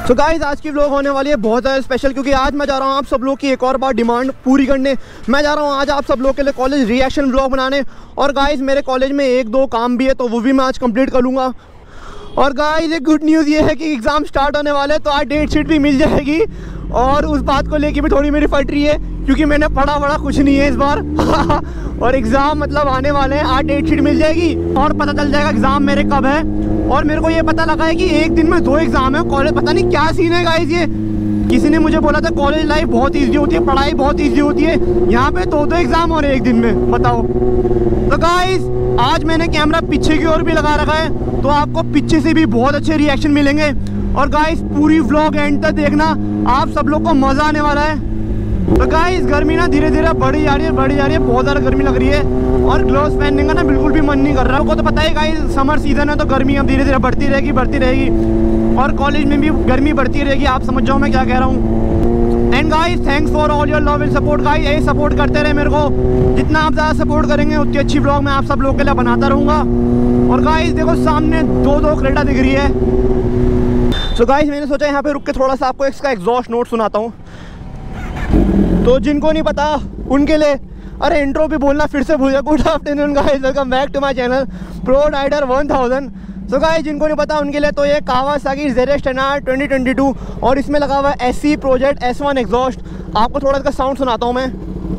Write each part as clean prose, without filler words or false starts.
तो गाइस आज की व्लॉग होने वाली है बहुत ज़्यादा स्पेशल, क्योंकि आज मैं जा रहा हूँ आप सब लोग की एक और बार डिमांड पूरी करने। मैं जा रहा हूँ आज आप सब लोग के लिए कॉलेज रिएक्शन व्लॉग बनाने। और गाइस मेरे कॉलेज में एक दो काम भी है तो वो भी मैं आज कंप्लीट कर लूँगा। और गाइस एक गुड न्यूज़ ये है कि एग्ज़ाम स्टार्ट होने वाले हैं, तो आज डेट शीट भी मिल जाएगी। और उस बात को लेके भी थोड़ी मेरी फट रही है, क्योंकि मैंने पढ़ा बड़ा कुछ नहीं है इस बार और एग्ज़ाम मतलब आने वाले हैं, आज डेट शीट मिल जाएगी और पता चल जाएगा एग्ज़ाम मेरे कब है। और मेरे को ये पता लगा है कि एक दिन में 2 एग्ज़ाम है कॉलेज। पता नहीं क्या सीन है गाइस ये। किसी ने मुझे बोला था कॉलेज लाइफ बहुत ईजी होती है, पढ़ाई बहुत ईजी होती है, यहाँ पे 2 एग्ज़ाम हो रहे हैं एक दिन में, बताओ। तो गाइस आज मैंने कैमरा पीछे की ओर भी लगा रखा है, तो आपको पीछे से भी बहुत अच्छे रिएक्शन मिलेंगे। और गाइस पूरी व्लॉग एंड तक देखना, आप सब लोग को मज़ा आने वाला है। तो गाइस गर्मी ना धीरे धीरे बढ़ी जा रही है, बहुत ज़्यादा गर्मी लग रही है। और ग्लोव्स पहनने का ना बिल्कुल भी मन नहीं कर रहा है। आपको तो पता है गाइस समर सीजन है, तो गर्मी अब धीरे धीरे बढ़ती रहेगी। और कॉलेज में भी गर्मी बढ़ती रहेगी, आप समझ जाओ मैं क्या कह रहा हूँ। And guys thanks for all your love and support guys, यही सपोर्ट करते रहे मेरे को। जितना आप ज़्यादा सपोर्ट करेंगे उतनी अच्छी व्लॉग मैं आप सब लोग के लिए बनाता रहूँगा। और गाइस देखो सामने 2 क्रेटा दिख रही है। सो गाइस मैंने सोचा यहाँ पे रुक के थोड़ा सा आपको इसका एग्जॉस्ट नोट सुनाता हूँ। तो जिनको नहीं पता उनके लिए, अरे इंट्रो भी बोलना फिर से भूल गया। Good afternoon guys, welcome back to my channel pro rider 1000। So guys जिनको नहीं पता उनके लिए तो ये कावासाकी ZX-10R 2022 और इसमें लगा हुआ है SC प्रोजेक्ट S1 एग्जॉस्ट। आपको थोड़ा इसका साउंड सुनाता हूँ मैं।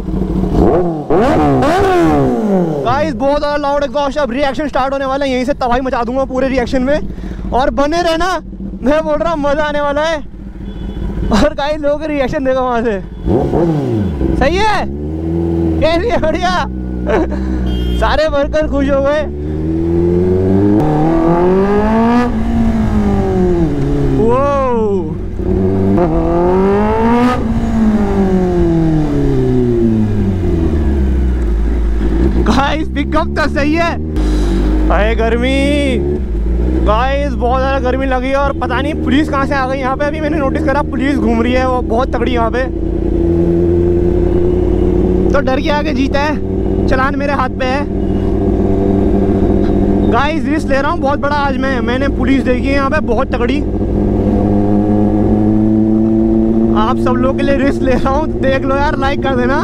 गाइस बहुत ज़्यादा लाउड एग्जॉस्ट। अब रिएक्शन स्टार्ट होने वाला है, यहीं से तबाही मचा दूंगा पूरे रिएक्शन में। और बने रहना, मैं बोल रहा हूँ मज़ा आने वाला है। और गाइस लोगों के रिएक्शन देखो वहाँ से, सही है कैसी है, बढ़िया सारे वर्कर खुश हो गए। गाइस पिकअप तो सही है। अरे गर्मी गाइस बहुत ज़्यादा गर्मी लगी है। और पता नहीं पुलिस कहाँ से आ गई यहाँ पे। अभी मैंने नोटिस करा पुलिस घूम रही है, वो बहुत तगड़ी यहाँ पे। तो डर के आगे जीता है, चलान मेरे हाथ पे है। गाइस रिस्क ले रहा हूँ बहुत बड़ा आज मैंने पुलिस देखी है यहाँ पे बहुत तगड़ी। आप सब लोग के लिए रिस्क ले रहा हूँ, देख लो यार, लाइक कर देना।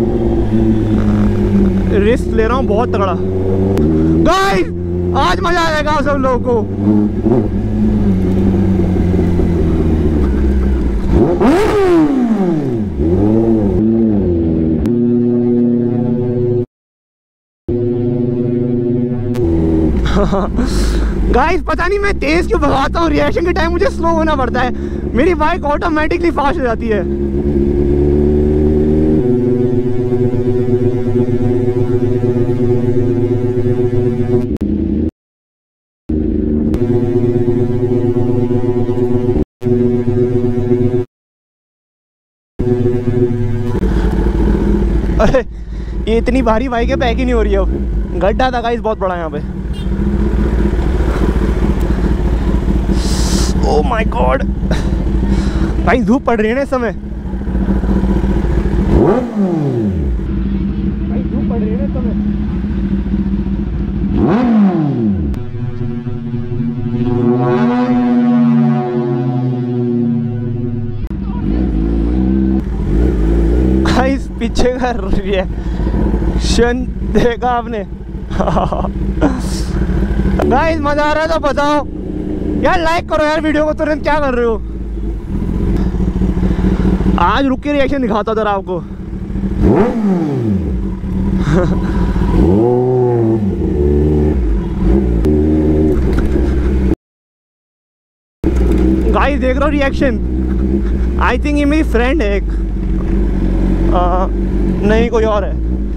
रिस्क ले रहा हूँ बहुत तगड़ा। गाइस आज मजा आएगा आप सब लोगों को। गाइस पता नहीं मैं तेज क्यों भगाता हूँ, रिएक्शन के टाइम मुझे स्लो होना पड़ता है। मेरी बाइक ऑटोमेटिकली फास्ट हो जाती है। अरे ये इतनी भारी बाइक है, पैक ही नहीं हो रही है। अब गड्ढा था गाइस बहुत बड़ा यहाँ पे। ओह माय गॉड भाई धूप पड़ रही है ना इस समय। भाई धूप पड़ रही है ना इस समय। गाइस पीछे का रिएक्शन देखा आपने। गाइस मजा आ रहा है तो बताओ यार, लाइक करो यार वीडियो को तुरंत, क्या कर रहे हो। आज रुक के रिएक्शन दिखाता था आपको। गाइस देख रहा हूँ रिएक्शन। आई थिंक ये मेरी फ्रेंड है एक, नहीं कोई और है।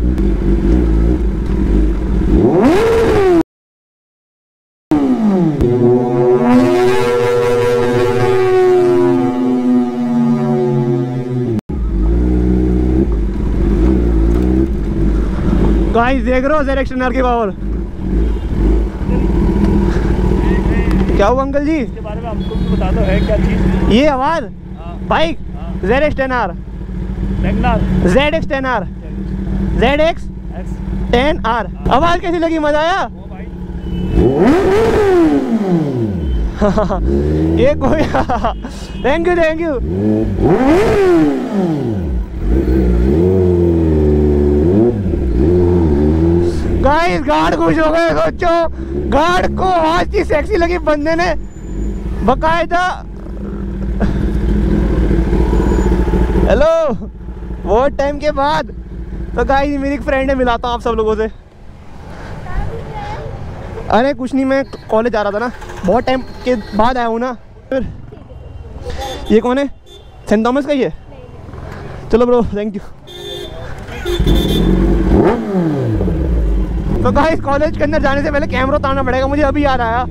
गाइस देख रहे हो ZX-10R की पावर। क्या हुआ अंकल जी? इसके बारे में हमको भी बता दो, है क्या चीज ये आवाज? Bike ZX-10R ZX-10R ZX-10R। आवाज कैसी लगी, मजा आया? ये कोई thank you thank you. Guys guard खुश हो गए। सोचो गार्ड को आज की सेक्सी लगी बंदे ने बकायदा। हेलो बहुत टाइम के बाद। तो गाइस मेरी एक फ्रेंड है, मिलाता हूँ आप सब लोगों से। अरे कुछ नहीं, मैं कॉलेज जा रहा था ना, बहुत टाइम के बाद आया हूँ ना। फिर ये कौन है? सेंट थॉमस का ही है। चलो ब्रो थैंक यू। तो गाइस कॉलेज के अंदर जाने से पहले कैमरा उतारना पड़ेगा, मुझे अभी याद आया।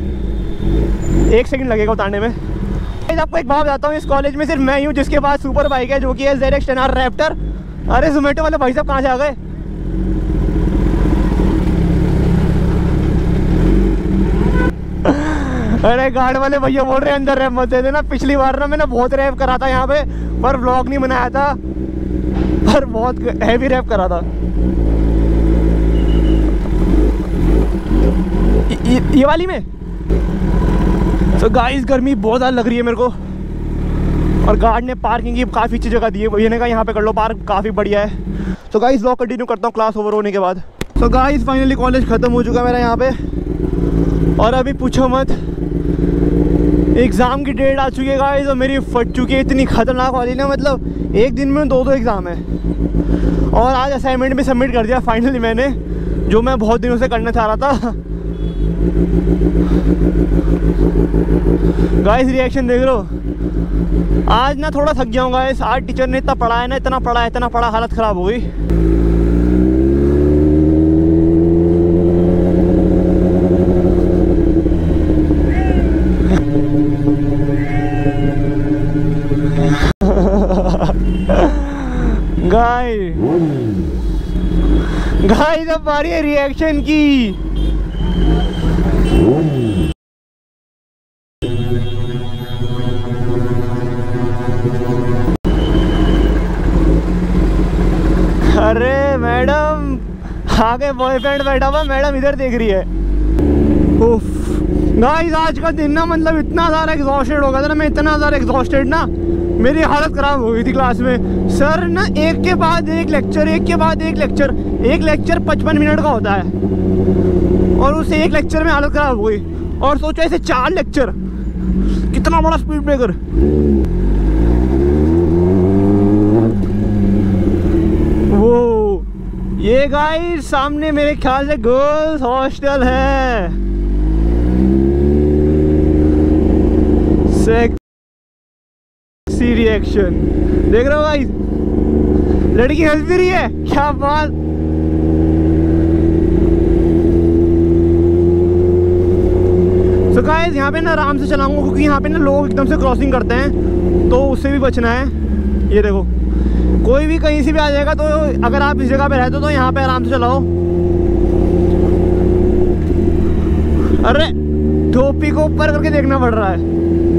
1 सेकंड लगेगा उतारने में। आपको एक बात बताता हूँ, इस कॉलेज में सिर्फ मैं ही हूँ जिसके पास सुपर बाइक है, जो कि है ZX 10R रैप्टर। अरे जोमेटो वाले भाई साहब कहाँ से आ गए? अरे गार्ड वाले भैया बोल रहे हैं अंदर रैप मत दे देना। पिछली बार ना मैंने बहुत रैप करा था यहाँ पे, पर व्लॉग नहीं बनाया था, पर बहुत हैवी रैप करा था। ये वाली में तो गाइस गर्मी बहुत ज़्यादा लग रही है मेरे को, और गार्ड ने पार्किंग की काफ़ी अच्छी जगह दी है। भैया ने कहा यहाँ पे कर लो पार्क, काफ़ी बढ़िया है। तो गाइस व्लॉग कंटिन्यू करता हूँ क्लास ओवर होने के बाद। तो गाइस फाइनली कॉलेज ख़त्म हो चुका है मेरा यहाँ पे, और अभी पूछो मत एग्ज़ाम की डेट आ चुकी है गाइस, और मेरी फट चुकी है इतनी खतरनाक वाली ना। मतलब एक दिन में 2 एग्ज़ाम है, और आज असाइनमेंट भी सबमिट कर दिया फाइनली मैंने, जो मैं बहुत दिनों से करना चाह रहा था। गाइस रिएक्शन देख लो। आज ना थोड़ा थक गया हूँ गाइस, आज टीचर ने इतना पढ़ाया ना, इतना पढ़ा हालत ख़राब हो गई। गाइस अब बारी है रिएक्शन की। अरे मैडम आगे बॉयफ्रेंड बैठा हुआ, मैडम इधर देख रही है। उफ गाइस आज का दिन ना मतलब इतना ज़्यादा एग्जॉस्टेड हो गया था ना मैं, इतना ज़्यादा एग्जॉस्टेड ना मेरी हालत ख़राब हो गई थी क्लास में। सर ना एक के बाद एक लेक्चर, एक के बाद एक लेक्चर, एक लेक्चर 55 मिनट का होता है, और उस एक लेक्चर में हालत ख़राब हो गई। और सोचो ऐसे 4 लेक्चर, कितना बड़ा स्पीड ब्रेकर। वो ये गाइस सामने मेरे ख्याल से गर्ल्स हॉस्टल है। सेक्सी रिएक्शन देख रहे हो गाइस, लड़की हंस भी रही है, क्या बात। तो गाइस यहाँ पे ना आराम से चलाऊंगा, क्योंकि यहाँ पे ना लोग एकदम से क्रॉसिंग करते हैं, तो उससे भी बचना है। ये देखो कोई भी कहीं से भी आ जाएगा, तो अगर आप इस जगह पे रहते हो तो यहाँ पे आराम से चलाओ। अरे टोपी को ऊपर करके देखना पड़ रहा है।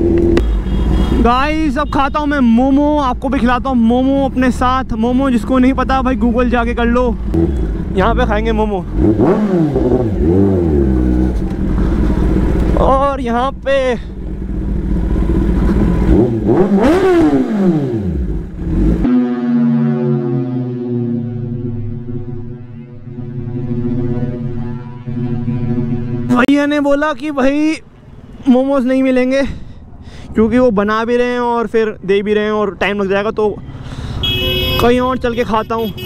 गाइस अब खाता हूँ मैं मोमो, आपको भी खिलाता हूँ मोमो अपने साथ। मोमो जिसको नहीं पता भाई गूगल जाके कर लो, यहाँ पे खाएंगे मोमो। और यहाँ पे भैया ने बोला कि भाई मोमोज नहीं मिलेंगे, क्योंकि वो बना भी रहे हैं और फिर दे भी रहे हैं और टाइम लग जाएगा, तो कहीं और चल के खाता हूँ।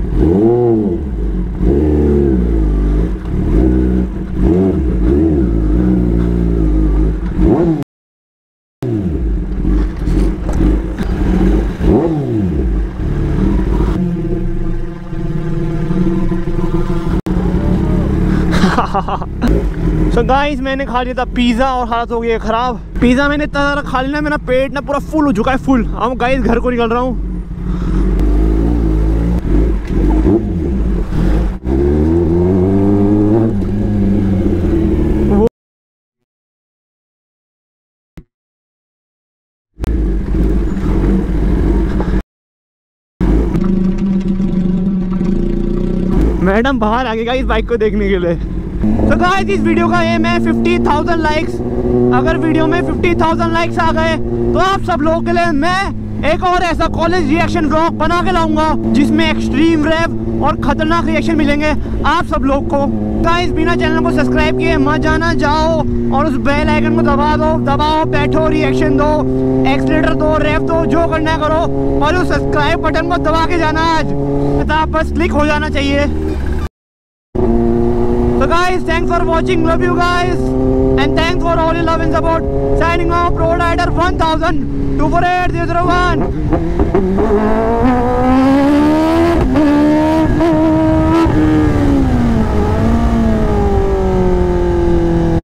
So गाइस मैंने खा लिया था पिज़्ज़ा और हालत हो गई है ख़राब। पिज़्ज़ा मैंने इतना ज़्यादा खा लिया, मेरा पेट ना पूरा फुल हो चुका है, फुल। अब गाइस घर को निकल रहा हूँ। मैडम बाहर आ गई गाइस बाइक को देखने के लिए। तो गाइस इस वीडियो का एम है 50,000 लाइक्स। अगर वीडियो में 50,000 लाइक्स आ गए तो आप सब लोगों के लिए मैं एक और ऐसा कॉलेज रिएक्शन व्लॉग बना के लाऊंगा जिसमें एक्सट्रीम रैप और खतरनाक रिएक्शन मिलेंगे आप सब लोग को। गाइस बिना चैनल को सब्सक्राइब किए मत जाना, जाओ और उस बेल आइकन को दबा दो, दबाओ, बैठो, रिएक्शन दो, एक्सलेटर दो, रैप दो, जो करना है करो और उस सब्सक्राइब बटन को दबा के जाना। आज बस क्लिक हो जाना चाहिए। So guys, thanks for watching, love you guys, and thanks for all your love and support. Signing off, Road Rider 1000 248 001.